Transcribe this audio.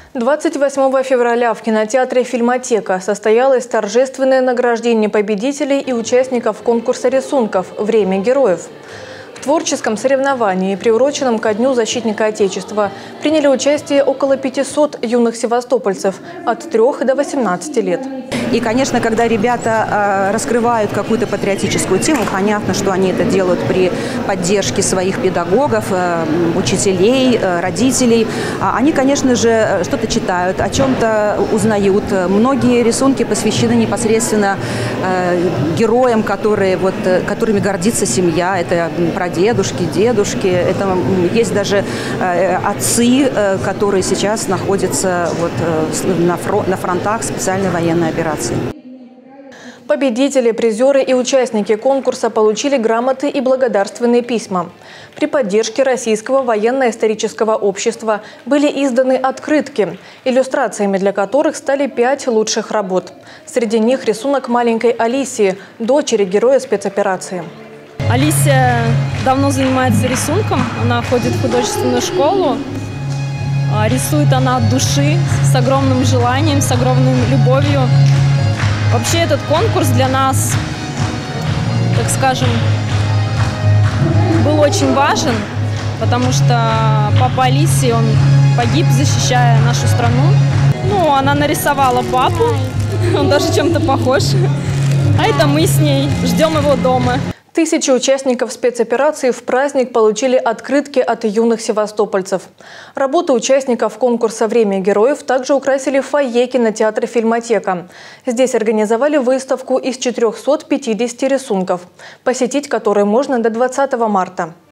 28 февраля в кинотеатре «Фильмотека» состоялось торжественное награждение победителей и участников конкурса рисунков «Время героев». В творческом соревновании, приуроченном ко Дню защитника Отечества, приняли участие около 500 юных севастопольцев от 3 до 18 лет. И, конечно, когда ребята раскрывают какую-то патриотическую тему, понятно, что они это делают при поддержке своих педагогов, учителей, родителей. Они, конечно же, что-то читают, о чем-то узнают. Многие рисунки посвящены непосредственно героям, которыми гордится семья. Это прадедушки, дедушки. Это есть даже отцы, которые сейчас находятся на фронтах специальной военной операции. Победители, призеры и участники конкурса получили грамоты и благодарственные письма. При поддержке Российского военно-исторического общества были изданы открытки, иллюстрациями для которых стали 5 лучших работ. Среди них рисунок маленькой Алисии, дочери героя спецоперации. Алисия давно занимается рисунком, она ходит в художественную школу. Рисует она от души, с огромным желанием, с огромной любовью. Вообще этот конкурс для нас, так скажем, был очень важен, потому что папа Алисии, он погиб, защищая нашу страну. Ну, она нарисовала папу, он даже чем-то похож. А это мы с ней ждем его дома. Тысячи участников спецоперации в праздник получили открытки от юных севастопольцев. Работы участников конкурса «Время героев» также украсили фойе кинотеатра «Фильмотека». Здесь организовали выставку из 450 рисунков, посетить которые можно до 20 марта.